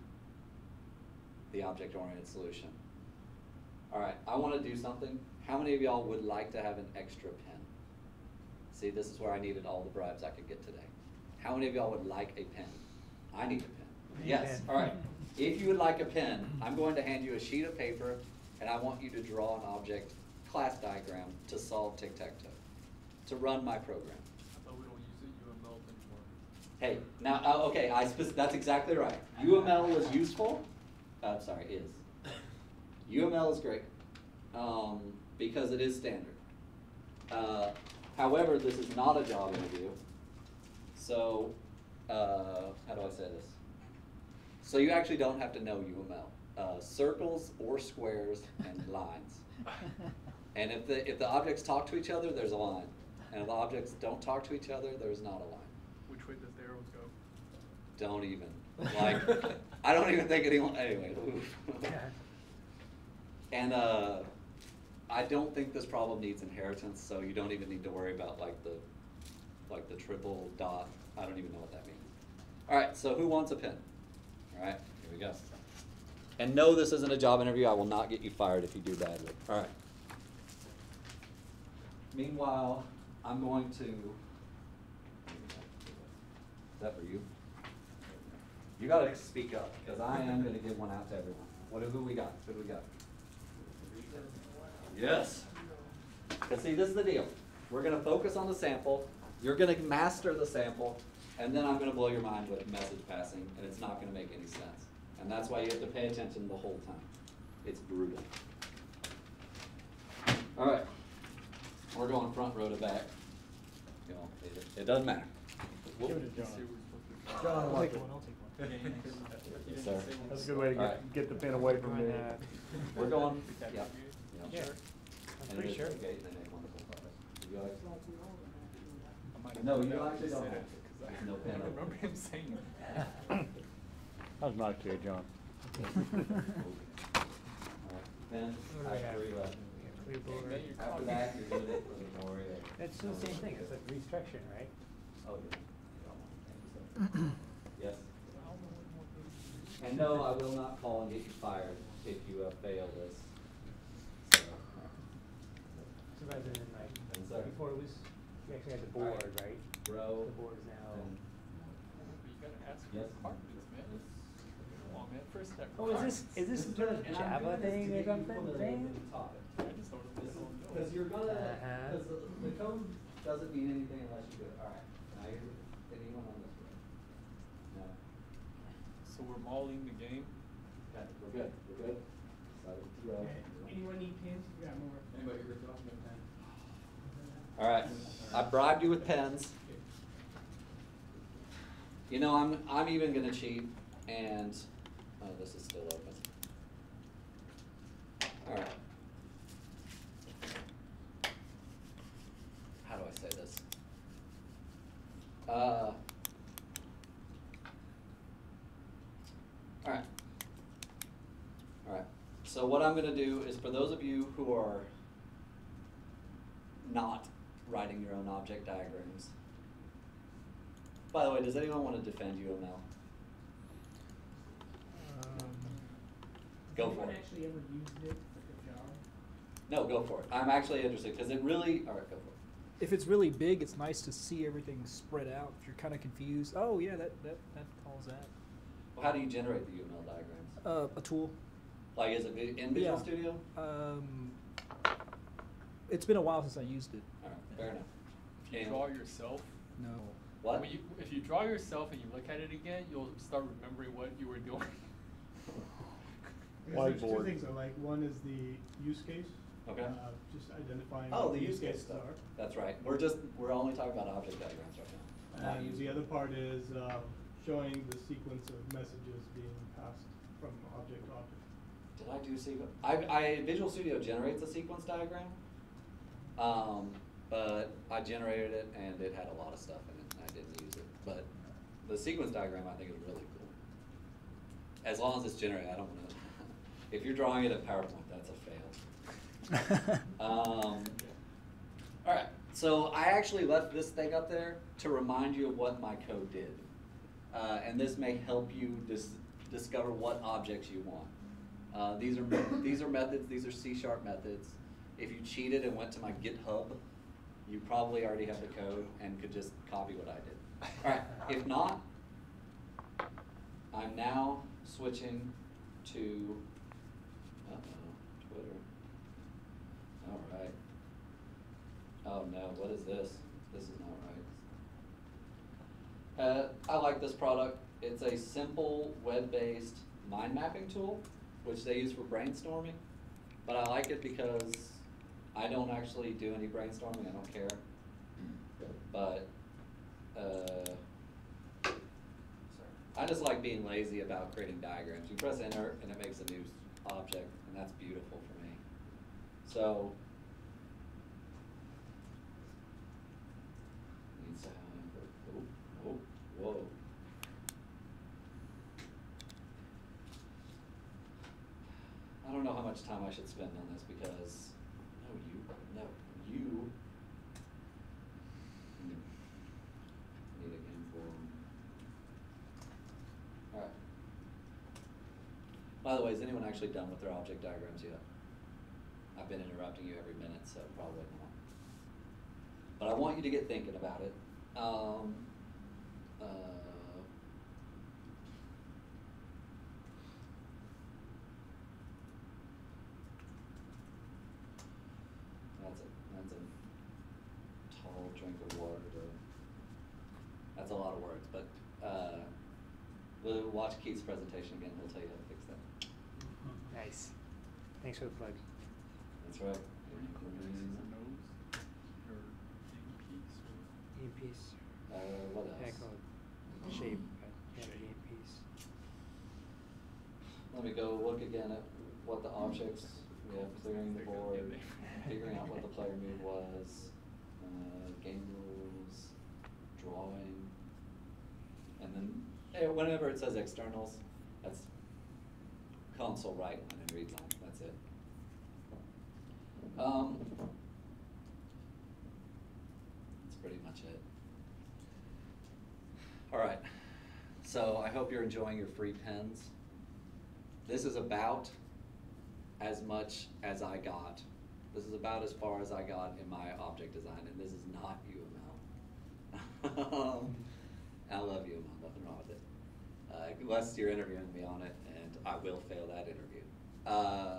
Speaker 4: the object-oriented solution. All right, I wanna do something. How many of y'all would like to have an extra pen? See, this is where I needed all the bribes I could get today. How many of y'all would like a pen? I need a pen.
Speaker 3: Need a
Speaker 4: Yes,
Speaker 3: pen.
Speaker 4: all right. If you would like a pen, I'm going to hand you a sheet of paper and I want you to draw an object class diagram to solve tic-tac-toe, to run my program.
Speaker 5: I thought we don't use it U M L anymore.
Speaker 4: Hey, now, uh, okay, I spec- that's exactly right. U M L is useful, uh, sorry, is. U M L is great, um, because it is standard. Uh, however, this is not a job interview, so, uh, how do I say this? So you actually don't have to know U M L. Uh, circles or squares and lines. And if the, if the objects talk to each other, there's a line. And if the objects don't talk to each other, there's not a line.
Speaker 5: Which way does the arrows go?
Speaker 4: Don't even. Like, I don't even think anyone, anyway.
Speaker 3: Yeah.
Speaker 4: And uh, I don't think this problem needs inheritance, so you don't even need to worry about like the, like the triple dot. I don't even know what that means. All right, so who wants a pen? All right, here we go. And no, this isn't a job interview. I will not get you fired if you do badly. All right. Meanwhile, I'm going to, is that for you? You gotta speak up, because I am gonna give one out to everyone. What, who we got? Who do we got? Yes. Cause see, this is the deal. We're gonna focus on the sample, you're gonna master the sample, and then I'm gonna blow your mind with message passing, and it's not gonna make any sense. And that's why you have to pay attention the whole time. It's brutal. All right. We're going front row to back. You know, it, it doesn't matter.
Speaker 1: Give it to John.
Speaker 5: See what we're supposed to do.
Speaker 1: John,
Speaker 3: I'll
Speaker 1: like
Speaker 3: take
Speaker 1: it.
Speaker 3: one, I'll take one.
Speaker 4: Yes, sir.
Speaker 1: That's a good way to
Speaker 4: All
Speaker 1: get,
Speaker 4: right.
Speaker 1: get the pen away from me.
Speaker 3: Uh,
Speaker 4: We're going,
Speaker 5: Is that
Speaker 4: yeah.
Speaker 5: for you?
Speaker 4: Yeah.
Speaker 3: Yeah.
Speaker 4: And
Speaker 3: I'm pretty
Speaker 4: it is
Speaker 3: sure.
Speaker 4: okay, they make wonderful products. You guys-
Speaker 5: I might have
Speaker 4: No,
Speaker 5: put
Speaker 4: you
Speaker 5: it out
Speaker 4: actually
Speaker 5: to
Speaker 4: don't
Speaker 5: say
Speaker 4: have
Speaker 5: that,
Speaker 4: to.
Speaker 5: 'cause I-
Speaker 4: There's no pen.
Speaker 5: I remember him saying that.
Speaker 1: That was nice to you, John.
Speaker 4: Then,
Speaker 3: What do we have?
Speaker 4: after we left.
Speaker 3: We have clipboard.
Speaker 5: Then you're
Speaker 4: After
Speaker 5: copying.
Speaker 4: that, you're doing it for the glory of.
Speaker 3: That's still the same thing, it's like restructuring, right?
Speaker 4: Oh, yeah. Yes. And no, I will not call and get you fired if you uh, fail this. So,
Speaker 3: So rather than like,
Speaker 4: And so-
Speaker 3: before it was, you actually had the
Speaker 4: All right.
Speaker 3: board, right?
Speaker 4: Row.
Speaker 3: The board is now.
Speaker 4: and-
Speaker 5: You gotta ask for
Speaker 4: Yes.
Speaker 5: requirements, man. Come on, man, first step.
Speaker 3: Oh, is this, is this some sort of
Speaker 4: And I'm
Speaker 3: Java
Speaker 4: doing this
Speaker 3: thing
Speaker 4: to
Speaker 3: or
Speaker 4: get you
Speaker 3: something
Speaker 4: familiar
Speaker 3: thing?
Speaker 4: with the topic.
Speaker 5: I just don't know
Speaker 4: This is,
Speaker 5: what it's
Speaker 4: because you're gonna,
Speaker 3: Uh-huh.
Speaker 4: because the, the code doesn't mean anything unless you do it. All right, now you're, anyone on this row? No?
Speaker 5: So we're mauling the game.
Speaker 4: Okay, we're good, we're good. Side of the row.
Speaker 6: Anyone need pens? We got more.
Speaker 5: Anybody here with a pen?
Speaker 4: All right, I bribed you with pens. You know, I'm, I'm even gonna cheat and, oh, this is still open. All right. How do I say this? Uh, all right. All right, so what I'm gonna do is for those of you who are not writing your own object diagrams. By the way, does anyone want to defend U M L?
Speaker 3: Um,
Speaker 4: Go
Speaker 6: Has
Speaker 4: for
Speaker 6: anyone
Speaker 4: it.
Speaker 6: actually ever used it like a job?
Speaker 4: No, go for it. I'm actually interested because it really, all right, go for it.
Speaker 7: If it's really big, it's nice to see everything spread out. If you're kind of confused, oh yeah, that that that calls that.
Speaker 4: Well, how do you generate the U M L diagrams?
Speaker 7: Uh, a tool.
Speaker 4: Like, is it vi- in Visual
Speaker 7: Yeah.
Speaker 4: Studio?
Speaker 7: Um, it's been a while since I used it.
Speaker 4: All right, fair enough.
Speaker 5: If you
Speaker 4: And-
Speaker 5: draw yourself,
Speaker 7: No.
Speaker 4: What?
Speaker 5: when you, if you draw yourself and you look at it again, you'll start remembering what you were doing.
Speaker 6: I guess there's two
Speaker 1: Whiteboard.
Speaker 6: things I like. One is the use case.
Speaker 4: Okay.
Speaker 6: Uh, just identifying
Speaker 4: Oh,
Speaker 6: what
Speaker 4: the use case
Speaker 6: cases
Speaker 4: stuff.
Speaker 6: are.
Speaker 4: That's right. We're just, we're only talking about object diagrams right now. not
Speaker 6: And
Speaker 4: using-
Speaker 6: the other part is uh, showing the sequence of messages being passed from object to object.
Speaker 4: Did I do sequence? I, I, Visual Studio generates a sequence diagram. Um, but I generated it and it had a lot of stuff in it and I didn't use it. But the sequence diagram I think is really cool. As long as it's generated, I don't wanna, if you're drawing it in PowerPoint, that's a fail. Um, alright, so I actually left this thing up there to remind you of what my code did. Uh, and this may help you dis discover what objects you want. Uh, these are these are methods, these are C sharp methods. If you cheated and went to my GitHub, you probably already have the code and could just copy what I did. Alright, if not, I'm now switching to, uh-oh, Twitter. Alright. Oh no, what is this? This is not right. Uh, I like this product. It's a simple web-based mind mapping tool, which they use for brainstorming. But I like it because I don't actually do any brainstorming, I don't care. But, uh, I just like being lazy about creating diagrams. You press enter and it makes a new object, and that's beautiful for me. So, needs to have, oh, oh, whoa. I don't know how much time I should spend on this because, no, you, no, you need a game form. Alright. By the way, is anyone actually done with their object diagrams yet? I've been interrupting you every minute, so probably not. But I want you to get thinking about it. Um, uh, That's a, that's a tall drink of water to, that's a lot of words, but, uh, we'll watch Keith's presentation again, he'll tell you how to fix that.
Speaker 3: Nice. Thanks for the plug.
Speaker 4: That's right.
Speaker 3: Game piece.
Speaker 4: Uh, what
Speaker 3: Yeah,
Speaker 4: else?
Speaker 3: call it shape, but yeah, game piece.
Speaker 4: Let me go look again at what the objects, we have clearing the board, figuring out what the player move was, uh, game rules, drawing, and then, eh, whenever it says externals, that's console write line and read line, that's it. Um, that's pretty much it. Alright, so I hope you're enjoying your free pens. This is about as much as I got. This is about as far as I got in my object design, and this is not U M L. um, I love U M L, nothing wrong with it. Uh, unless you're interviewing me on it, and I will fail that interview. Uh,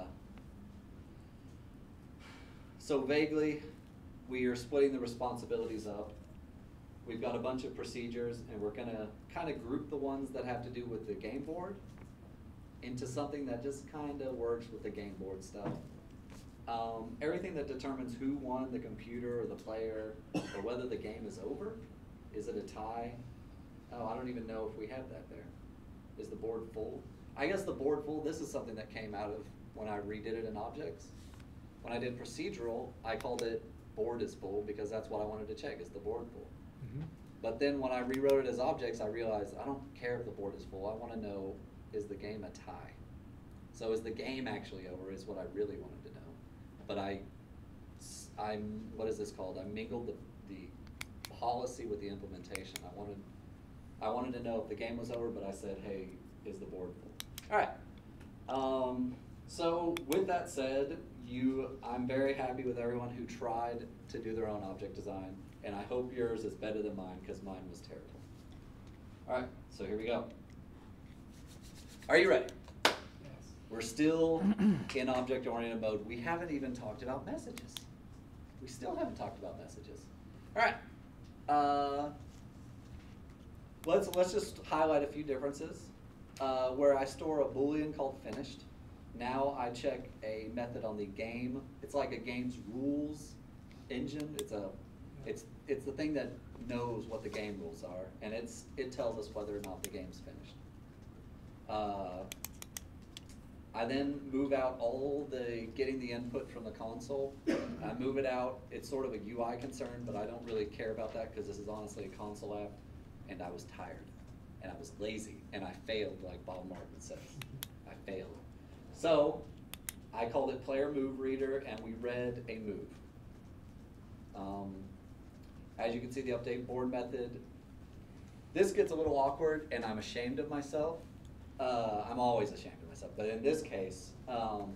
Speaker 4: so vaguely, we are splitting the responsibilities up. We've got a bunch of procedures, and we're gonna kind of group the ones that have to do with the game board into something that just kind of works with the game board stuff. Um, everything that determines who won, the computer or the player, or whether the game is over. Is it a tie? Oh, I don't even know if we have that there. Is the board full? I guess the board full, this is something that came out of when I redid it in objects. When I did procedural, I called it board is full because that's what I wanted to check, is the board full?
Speaker 3: Mm-hmm.
Speaker 4: But then when I rewrote it as objects, I realized I don't care if the board is full. I want to know, is the game a tie? So is the game actually over is what I really wanted to know. But I, I'm, what is this called? I mingled the, the policy with the implementation. I wanted, I wanted to know if the game was over, but I said, hey, is the board full? All right. Um, so with that said, you, I'm very happy with everyone who tried to do their own object design, and I hope yours is better than mine because mine was terrible. All right, so here we go. Are you ready?
Speaker 6: Yes.
Speaker 4: We're still in object-oriented mode. We haven't even talked about messages. We still haven't talked about messages. All right. Uh, let's let's just highlight a few differences. Uh, where I store a Boolean called finished, now I check a method on the game. It's like a game's rules engine. It's a, it's it's the thing that knows what the game rules are, and it's it tells us whether or not the game's finished. Uh, I then move out all the getting the input from the console. I move it out. It's sort of a U I concern, but I don't really care about that because this is honestly a console app, and I was tired, and I was lazy, and I failed, like Bob Martin says. I failed. So I called it Player Move Reader, and we read a move. Um, as you can see, the update board method. This gets a little awkward, and I'm ashamed of myself. Uh, I'm always ashamed of myself, but in this case, um,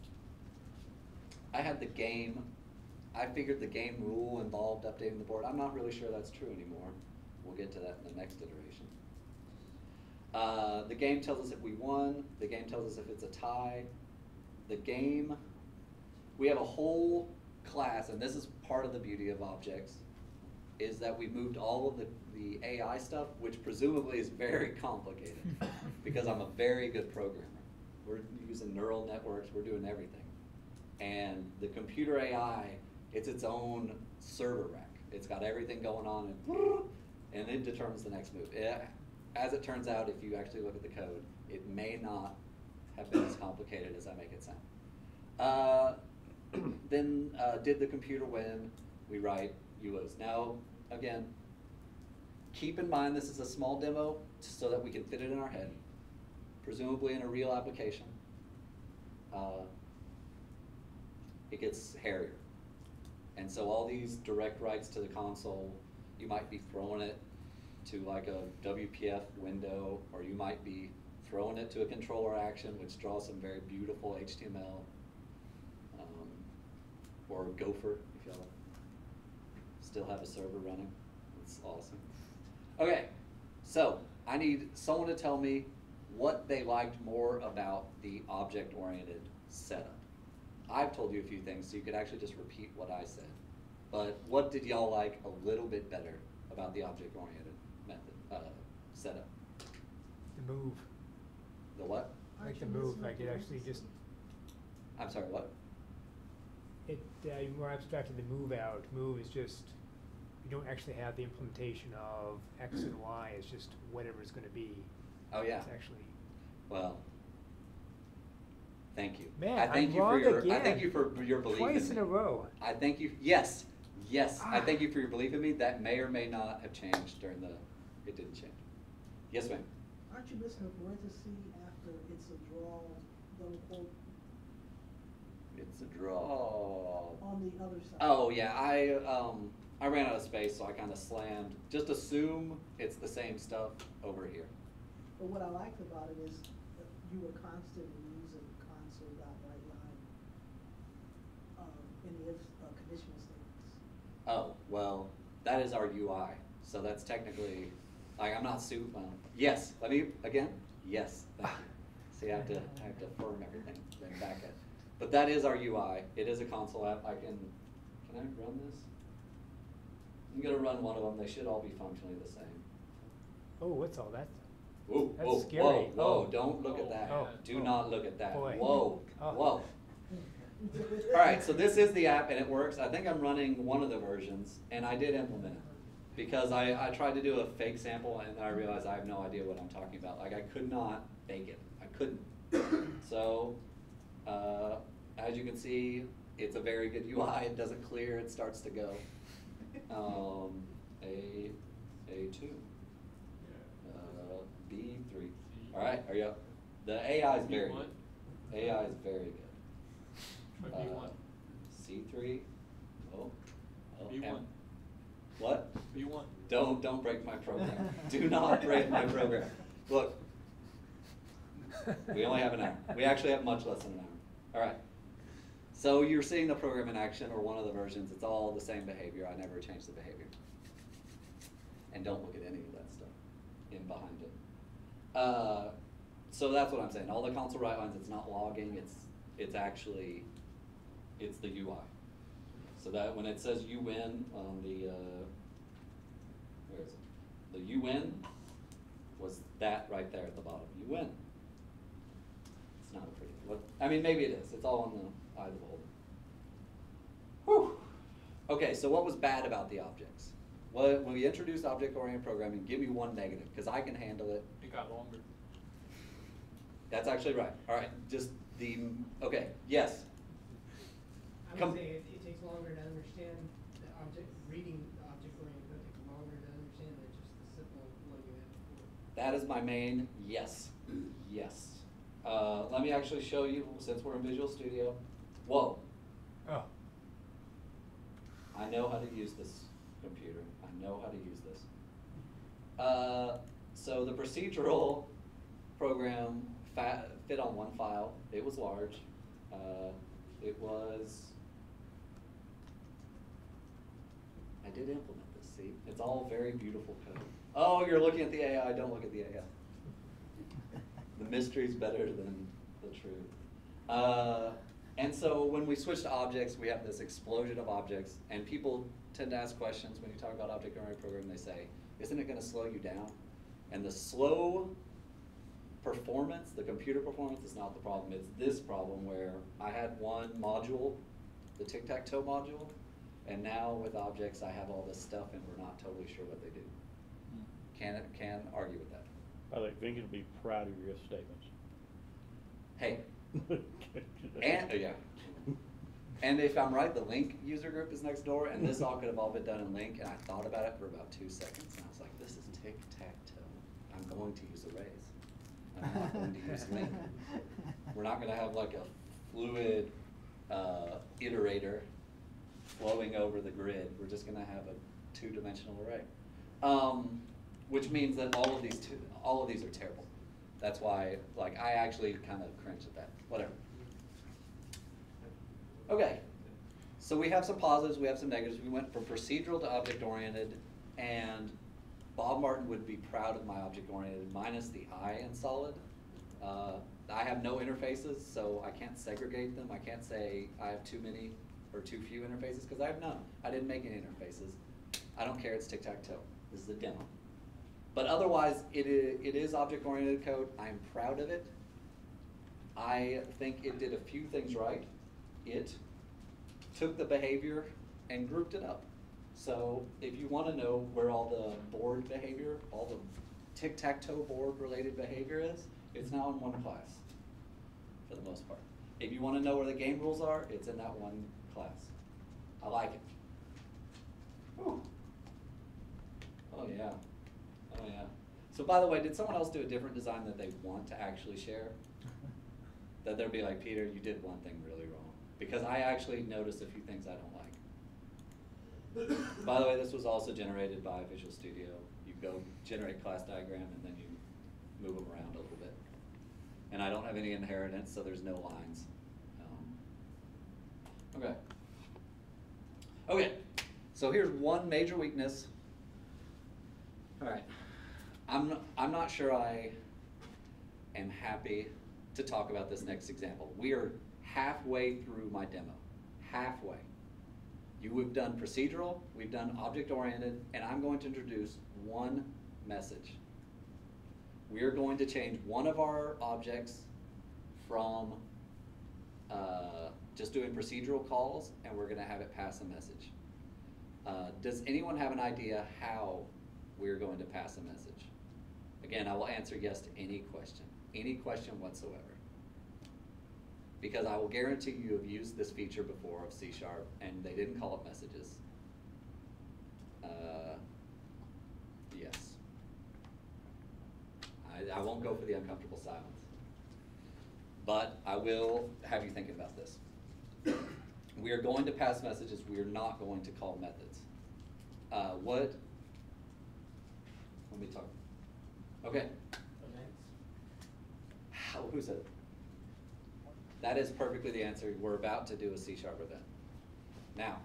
Speaker 4: I had the game. I figured the game rule involved updating the board. I'm not really sure that's true anymore. We'll get to that in the next iteration. Uh, the game tells us if we won. The game tells us if it's a tie. The game, we have a whole class, and this is part of the beauty of objects, is that we moved all of the, the A I stuff, which presumably is very complicated, because I'm a very good programmer. We're using neural networks, we're doing everything. And the computer A I, it's its own server rack. It's got everything going on, and, and it determines the next move. It, as it turns out, if you actually look at the code, it may not have been as complicated as I make it sound. Uh, then uh, did the computer win? We write you lose. Now, again, keep in mind this is a small demo so that we can fit it in our head, presumably in a real application. Uh, it gets hairier. And so all these direct writes to the console, you might be throwing it to like a W P F window, or you might be throwing it to a controller action, which draws some very beautiful H T M L, um, or Gopher, if y'all still have a server running. It's awesome. Okay, so I need someone to tell me what they liked more about the object-oriented setup. I've told you a few things, so you could actually just repeat what I said. But what did y'all like a little bit better about the object-oriented method uh, setup?
Speaker 3: The move.
Speaker 4: The what?
Speaker 3: I like the move, like it actually just,
Speaker 4: I'm sorry, what?
Speaker 3: it, uh, you're more abstract in the move out. Move is just, you don't actually have the implementation of X and Y, it's just whatever it's gonna be.
Speaker 4: Oh, yeah.
Speaker 3: It's actually,
Speaker 4: Well, thank you.
Speaker 3: Man,
Speaker 4: I thank
Speaker 3: I'm
Speaker 4: you
Speaker 3: wrong
Speaker 4: for your. I
Speaker 3: again.
Speaker 4: thank you for your belief
Speaker 3: twice
Speaker 4: in
Speaker 3: in
Speaker 4: me.
Speaker 3: a row.
Speaker 4: I thank you. Yes, yes. I
Speaker 3: Ah.
Speaker 4: thank you for your belief in me. That may or may not have changed during the. It didn't change. Yes, ma'am.
Speaker 8: Aren't you missing a parenthesis after it's a draw, double quote,
Speaker 4: It's a draw.
Speaker 8: on the other side?
Speaker 4: Oh yeah, I um I ran out of space, so I kind of slammed. Just assume it's the same stuff over here.
Speaker 8: But what I liked about it is that you were constantly using console.writeline um, in the if, uh, conditional statements.
Speaker 4: Oh well, that is our U I. So that's technically, like I'm not su. Well, yes. Let me again. Yes. Thank you. See, I have to I have to affirm everything, then back it. But that is our U I. It is a console app. I can. Can I run this? I'm gonna run one of them. They should all be functionally the same.
Speaker 3: Oh, what's all that?
Speaker 4: Whoa,
Speaker 3: That's
Speaker 4: whoa,
Speaker 3: scary.
Speaker 4: whoa, whoa!
Speaker 3: Oh.
Speaker 4: Don't look at that.
Speaker 3: Oh.
Speaker 4: Do
Speaker 3: Oh.
Speaker 4: not look at that.
Speaker 3: Boy.
Speaker 4: Whoa,
Speaker 3: Oh.
Speaker 4: whoa! All right, so this is the app and it works. I think I'm running one of the versions, and I did implement it because I, I tried to do a fake sample and I realized I have no idea what I'm talking about. Like I could not fake it. I couldn't. So, uh, as you can see, it's a very good U I. It doesn't clear. It starts to go. Um, a A two. Uh, B three. All right, are you up? The A I is very good. A I is very good.
Speaker 5: But B one.
Speaker 4: C three. Oh. oh
Speaker 5: B one.
Speaker 4: M- What?
Speaker 5: B one.
Speaker 4: Don't don't break my program. Do not break my program. Look, we only have an hour. We actually have much less than an hour. All right. So you're seeing the program in action, or one of the versions. It's all the same behavior. I never change the behavior. And don't look at any of that stuff in behind it. Uh, so that's what I'm saying. All the console write lines, it's not logging. It's it's actually it's the U I. So that when it says you win on the uh, where is it? The you win was that right there at the bottom. You win. It's not a pretty, what, I mean, maybe it is, it's all on the eye of the beholder. Whew. Okay, so what was bad about the objects? Well, when we introduced object-oriented programming, give me one negative, because I can handle it.
Speaker 5: It got longer.
Speaker 4: That's actually right. All right, just the, okay, yes.
Speaker 9: I
Speaker 4: Come-
Speaker 9: would say it, it takes longer to understand the object, reading the object-oriented code takes longer to understand than just the simple one you had before.
Speaker 4: That is my main yes, yes. Uh, let me actually show you, since we're in Visual Studio. Whoa,
Speaker 3: Oh,
Speaker 4: I know how to use this computer. I know how to use this. Uh, so the procedural program fa fit on one file. It was large. Uh, it was, I did implement this, see? It's all very beautiful code. Oh, you're looking at the A I, don't look at the A I. The mystery's better than the truth. Uh, and so when we switch to objects, we have this explosion of objects, and people tend to ask questions when you talk about object-oriented programming. They say, isn't it gonna slow you down? And the slow performance, the computer performance is not the problem. It's this problem where I had one module, the tic-tac-toe module, and now with objects I have all this stuff and we're not totally sure what they do. Can, can argue with that.
Speaker 1: I think Vinky will be proud of your if statements.
Speaker 4: Hey, and, yeah. And if I'm right, the Link user group is next door, and this all could have all been done in Link, and I thought about it for about two seconds, and I was like, this is tic-tac-toe. I'm going to use arrays. I'm not going to use Link. We're not gonna have like a fluid uh, iterator flowing over the grid. We're just gonna have a two-dimensional array. Um, which means that all of these two, all of these are terrible. That's why, like, I actually kind of cringe at that. Whatever. Okay, so we have some positives, we have some negatives. We went from procedural to object-oriented, and Bob Martin would be proud of my object-oriented minus the I in solid. Uh, I have no interfaces, so I can't segregate them. I can't say I have too many or too few interfaces, because I have none. I didn't make any interfaces. I don't care, it's tic-tac-toe. This is a demo. But otherwise, it is, it is object-oriented code. I'm proud of it. I think it did a few things right. It took the behavior and grouped it up. So if you want to know where all the board behavior, all the tic-tac-toe board related behavior is, it's now in one class, for the most part. If you want to know where the game rules are, it's in that one class. I like it. Whew. Oh yeah, oh yeah. So by the way, did someone else do a different design that they want to actually share? That they'd be like, Peter, you did one thing really wrong. Because I actually noticed a few things I don't like. By the way, this was also generated by Visual Studio. You go generate class diagram and then you move them around a little bit. And I don't have any inheritance, so there's no lines. Um, okay. Okay, so here's one major weakness. All right, I'm, I'm not sure I am happy to talk about this next example. We are halfway through my demo, halfway. You have done procedural, we've done object-oriented, and I'm going to introduce one message. We are going to change one of our objects from uh, just doing procedural calls, and we're gonna have it pass a message. Uh, does anyone have an idea how we're going to pass a message? Again, I will answer yes to any question, any question whatsoever. Because I will guarantee you have used this feature before of C Sharp, and they didn't call it messages. Uh, yes. I, I won't go for the uncomfortable silence. But I will have you thinking about this. We are going to pass messages, we are not going to call methods. Uh, what, let me talk. Okay.
Speaker 2: Events.
Speaker 4: How, who said it? That is perfectly the answer. We're about to do a C Sharp event. Now,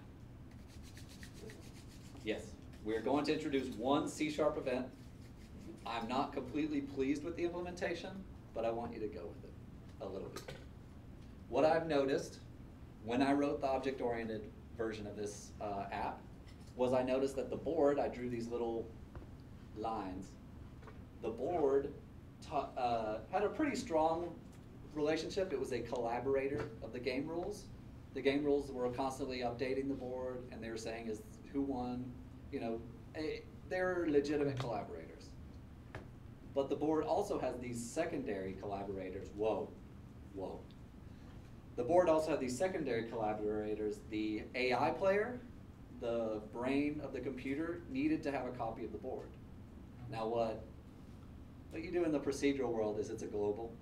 Speaker 4: yes, we're going to introduce one C Sharp event. I'm not completely pleased with the implementation, but I want you to go with it a little bit. What I've noticed when I wrote the object-oriented version of this uh, app was I noticed that the board, I drew these little lines, the board ta uh, had a pretty strong relationship, it was a collaborator of the game rules. The game rules were constantly updating the board, and they were saying is who won, you know, a, they're legitimate collaborators. But the board also has these secondary collaborators. Whoa, whoa. The board also had these secondary collaborators. The A I player, the brain of the computer, needed to have a copy of the board. Now what, what you do in the procedural world is it's a global.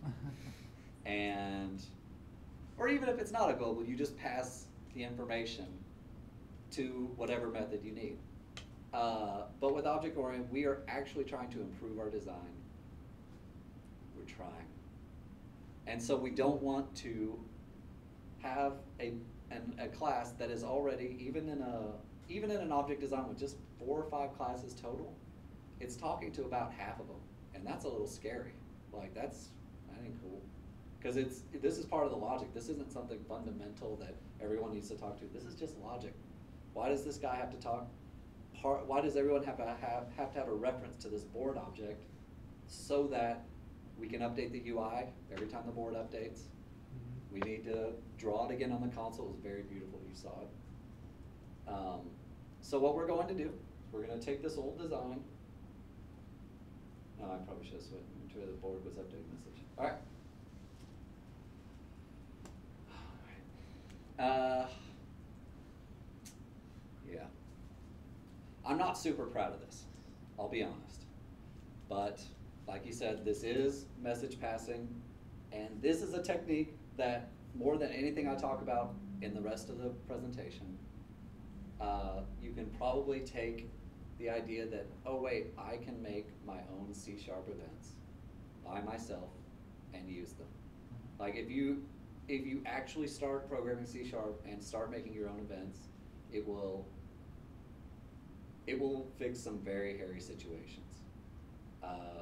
Speaker 4: And, or even if it's not a global, you just pass the information to whatever method you need. Uh, but with object-oriented, we are actually trying to improve our design. We're trying. And so we don't want to have a, an, a class that is already, even in a, even in an object design with just four or five classes total, it's talking to about half of them. And that's a little scary. Like that's, that ain't cool. Because it's, this is part of the logic. This isn't something fundamental that everyone needs to talk to. This is just logic. Why does this guy have to talk? Part, why does everyone have to have, have to have a reference to this board object so that we can update the U I every time the board updates? Mm-hmm. We need to draw it again on the console. It was very beautiful. You saw it. Um, so what we're going to do, we're going to take this old design. No, I probably should have switched to the board was updating message. All right. Uh, yeah. I'm not super proud of this, I'll be honest. But like you said, this is message passing, and this is a technique that more than anything I talk about in the rest of the presentation, uh, you can probably take the idea that, oh wait, I can make my own C sharp events by myself and use them. Like if you, if you actually start programming C sharp and start making your own events, it will, it will fix some very hairy situations. Uh,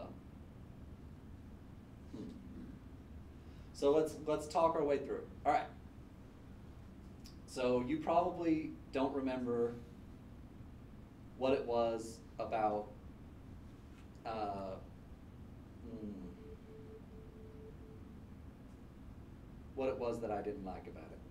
Speaker 4: hmm. So let's, let's talk our way through. All right. So you probably don't remember what it was about uh, hmm, what it was that I didn't like about it.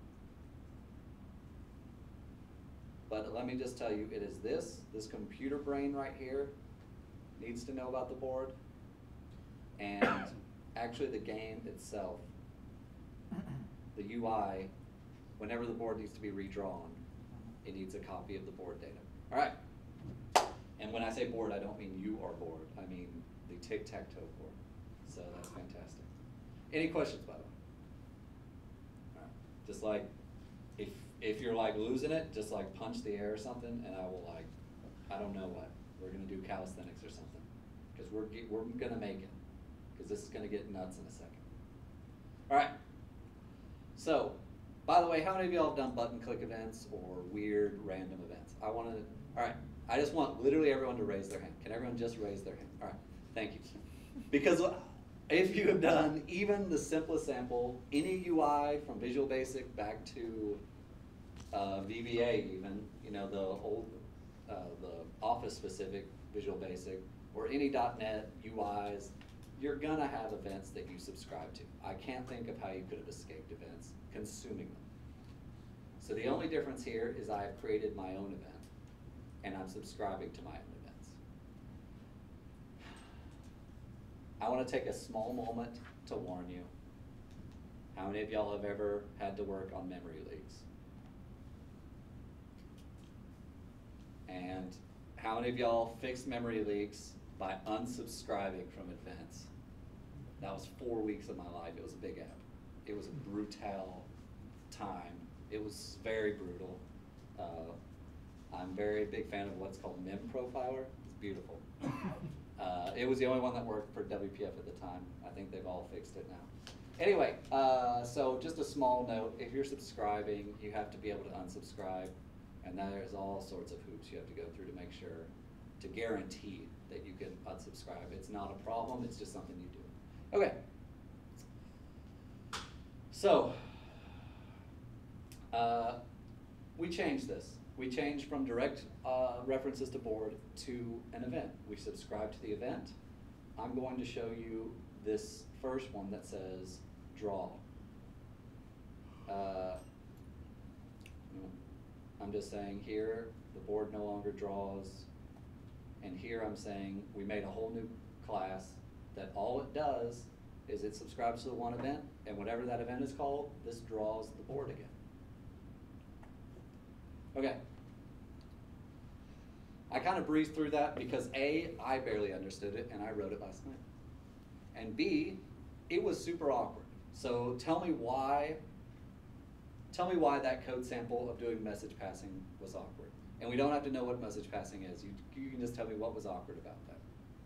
Speaker 4: But let me just tell you, it is this, this computer brain right here needs to know about the board, and actually the game itself, the U I, whenever the board needs to be redrawn, it needs a copy of the board data. All right. And when I say board, I don't mean you are bored. I mean the tic-tac-toe board. So that's fantastic. Any questions, by the way? All right. Just like, if if you're like losing it, just like punch the air or something, and I will like, I don't know what. We're gonna do calisthenics or something, because we're we're gonna make it, because this is gonna get nuts in a second. All right. So, by the way, how many of y'all have done button click events or weird random events? I want to. All right. I just want literally everyone to raise their hand. Can everyone just raise their hand? All right, thank you. Because if you have done even the simplest sample, any U I from Visual Basic back to uh, V B A even, you know, the old, uh, the Office-specific Visual Basic, or any .NET U Is, you're gonna have events that you subscribe to. I can't think of how you could have escaped events, consuming them. So the only difference here is I have created my own event, and I'm subscribing to my own events. I want to take a small moment to warn you. How many of y'all have ever had to work on memory leaks? And how many of y'all fixed memory leaks by unsubscribing from events? That was four weeks of my life. It was a big app. It was a brutal time. It was very brutal. Uh, I'm a very big fan of what's called Mem Profiler. It's beautiful. Uh, it was the only one that worked for W P F at the time. I think they've all fixed it now. Anyway, uh, so just a small note, if you're subscribing, you have to be able to unsubscribe, and there's all sorts of hoops you have to go through to make sure, to guarantee that you can unsubscribe. It's not a problem, it's just something you do. Okay. So, uh, we changed this. We changed from direct uh, references to board to an event. We subscribe to the event. I'm going to show you this first one that says draw. Uh, I'm just saying here, the board no longer draws. And here I'm saying we made a whole new class that all it does is it subscribes to the one event, and whatever that event is called, this draws the board again. Okay. I kind of breezed through that because A, I barely understood it and I wrote it last night. And B, it was super awkward. So tell me why, tell me why that code sample of doing message passing was awkward. And we don't have to know what message passing is. You, you can just tell me what was awkward about that.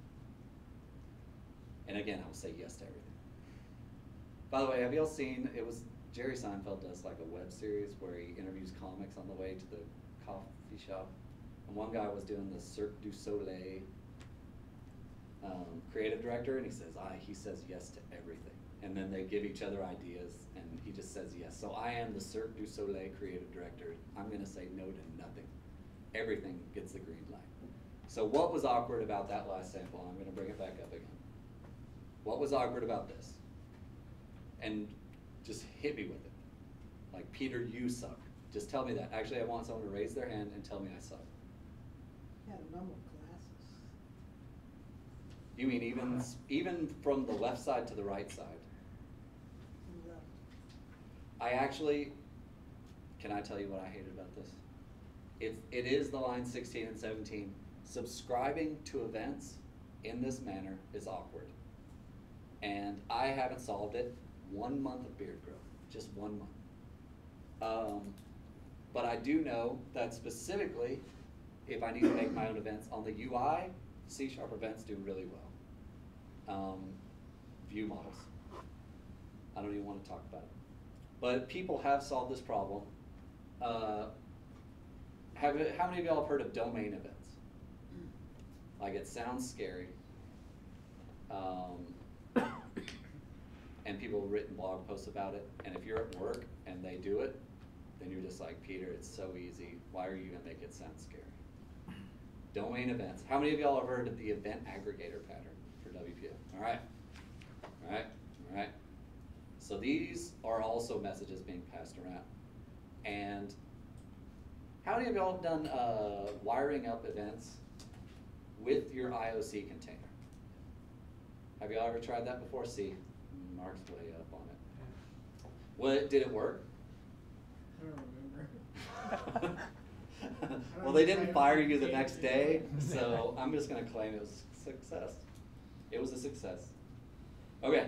Speaker 4: And again, I'll say yes to everything. By the way, have y'all seen, it was, Jerry Seinfeld does like a web series where he interviews comics on the way to the coffee shop. And one guy was doing the Cirque du Soleil um, creative director, and he says, I, he says yes to everything. And then they give each other ideas, and he just says yes. So I am the Cirque du Soleil creative director. I'm gonna say no to nothing. Everything gets the green light. So what was awkward about that last sample? I'm gonna bring it back up again. What was awkward about this? And just hit me with it. Like, Peter, you suck. Just tell me that. Actually, I want someone to raise their hand and tell me I suck.
Speaker 8: Had a number of classes.
Speaker 4: You mean even, even from the left side to the right side?
Speaker 8: Yeah.
Speaker 4: I actually, can I tell you what I hated about this? It, it is the line sixteen and seventeen. Subscribing to events in this manner is awkward. And I haven't solved it. One month of beard growth, just one month. Um, but I do know that specifically, if I need to make my own events on the U I, C Sharp events do really well. Um, view models. I don't even want to talk about it. But people have solved this problem. Uh, have it, how many of y'all have heard of domain events? Like, it sounds scary. Um, and people have written blog posts about it. And if you're at work and they do it, then you're just like, Peter, it's so easy. Why are you gonna make it sound scary? Domain events. How many of y'all have heard of the event aggregator pattern for W P A? All right, all right, all right. So these are also messages being passed around. And how many of y'all have done uh, wiring up events with your I O C container? Have y'all ever tried that before? See, Mark's way up on it. What, did it work?
Speaker 9: I don't remember.
Speaker 4: Well, they didn't fire you the next day, so I'm just gonna claim it was a success. It was a success. Okay.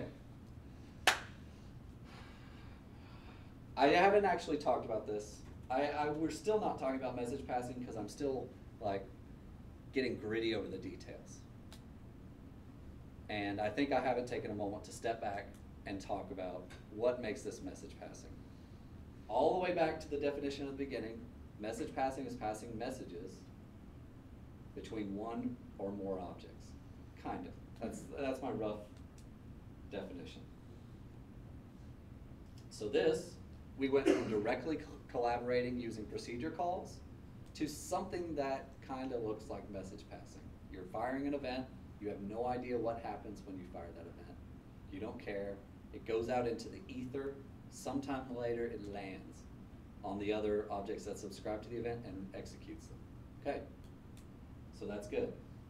Speaker 4: I haven't actually talked about this. I, I we're still not talking about message passing because I'm still like getting gritty over the details. And I think I haven't taken a moment to step back and talk about what makes this message passing. All the way back to the definition at the beginning, message passing is passing messages between one or more objects. Kind of. That's, that's my rough definition. So this, we went from directly co collaborating using procedure calls to something that kind of looks like message passing. You're firing an event, you have no idea what happens when you fire that event. You don't care. It goes out into the ether. Sometime later it lands on the other objects that subscribe to the event and executes them. Okay, so that's good.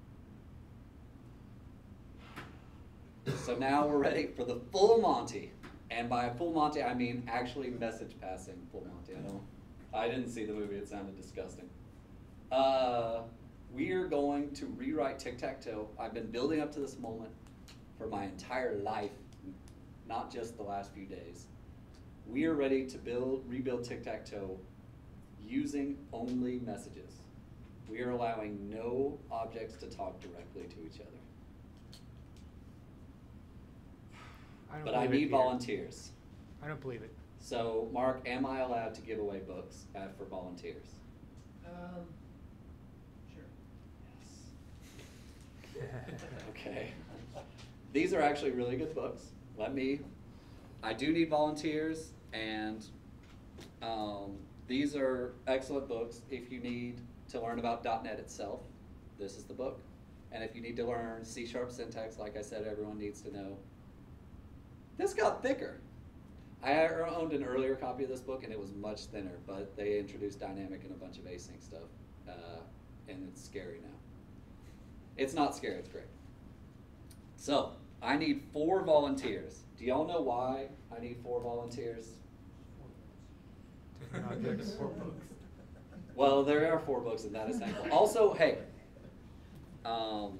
Speaker 4: So now we're ready for the full Monty. And by full Monty, I mean actually message passing full Monty. I don't, I didn't see the movie, it sounded disgusting. Uh, we are going to rewrite tic-tac-toe. I've been building up to this moment for my entire life, not just the last few days. We are ready to build, rebuild tic-tac-toe using only messages. We are allowing no objects to talk directly to each other.
Speaker 3: I don't
Speaker 4: But I
Speaker 3: believe it,
Speaker 4: need
Speaker 3: Peter.
Speaker 4: volunteers.
Speaker 3: I don't believe it.
Speaker 4: So, Mark, am I allowed to give away books uh, for volunteers?
Speaker 9: Um, sure.
Speaker 4: Yes. Okay. These are actually really good books. Let me, I do need volunteers, and um, these are excellent books. If you need to learn about dot net itself, this is the book. And if you need to learn C Sharp syntax, like I said, everyone needs to know. This got thicker. I owned an earlier copy of this book, and it was much thinner, but they introduced dynamic and a bunch of async stuff, uh, and it's scary now. It's not scary, it's great. So, I need four volunteers. Do y'all know why I need four volunteers?
Speaker 3: Different objects.
Speaker 4: Well, there are four books, and that is thankful. Also, hey, um,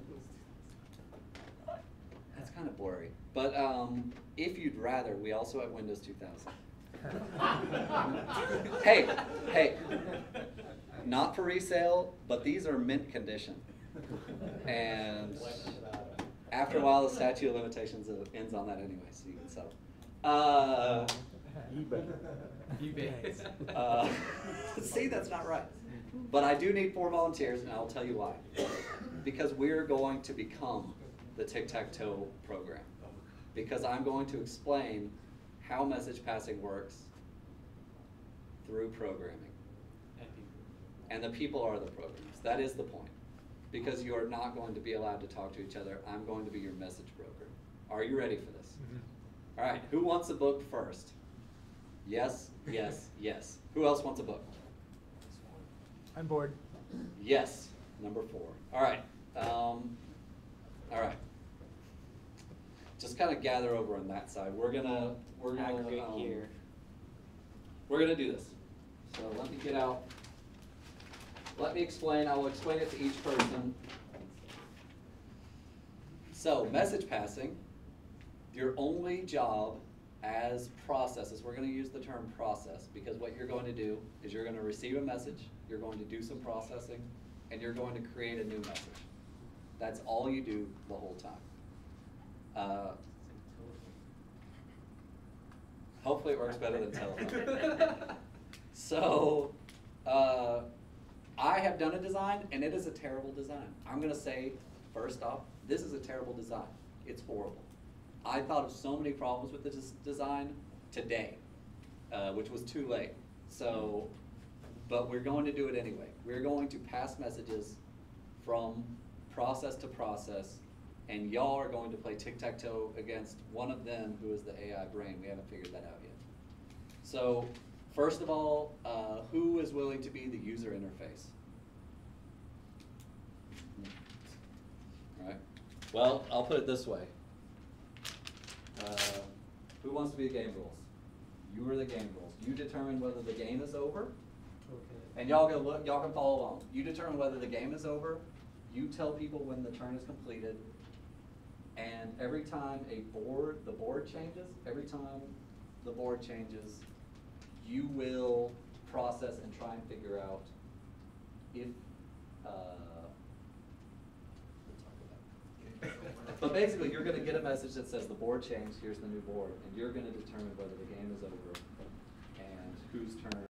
Speaker 4: that's kind of blurry, but um, if you'd rather, we also have Windows two thousand. Hey, hey, not for resale, but these are mint condition. And after a while, the statute of limitations ends on that anyway, so you can sell. Uh,
Speaker 1: eBay.
Speaker 7: eBay.
Speaker 4: uh, see, that's not right. But I do need four volunteers, and I'll tell you why. Because we're going to become the tic-tac-toe program. Because I'm going to explain how message passing works through programming. And the people are the programs. That is the point. Because you are not going to be allowed to talk to each other. I'm going to be your message broker. Are you ready for this?
Speaker 3: Mhm.
Speaker 4: All right, who wants a book first? Yes, yes, yes. Who else wants a book?
Speaker 3: I'm bored.
Speaker 4: Yes, number four. All right. Um, all right. Just kind of gather over on that side. We're gonna we're gonna
Speaker 2: Aggregate
Speaker 4: um,
Speaker 2: here.
Speaker 4: We're gonna do this. So let me get out. Let me explain. I will explain it to each person. So message passing. Your only job as processes, we're going to use the term process because what you're going to do is you're going to receive a message, you're going to do some processing, and you're going to create a new message. That's all you do the whole time. Uh, hopefully it works better than telephone. So, uh, I have done a design, and it is a terrible design. I'm going to say, first off, this is a terrible design. It's horrible. I thought of so many problems with this design today, uh, which was too late. So, but we're going to do it anyway. We're going to pass messages from process to process, and y'all are going to play tic-tac-toe against one of them who is the A I brain. We haven't figured that out yet. So, first of all, uh, who is willing to be the user interface? All right. Well, I'll put it this way. Uh, who wants to be the game rules? You are the game rules. You determine whether the game is over.
Speaker 6: Okay.
Speaker 4: And y'all can look, y'all can follow along. You determine whether the game is over. You tell people when the turn is completed. And every time a board, the board changes, every time the board changes, you will process and try and figure out if, uh, but basically, you're going to get a message that says the board changed, here's the new board, and you're going to determine whether the game is over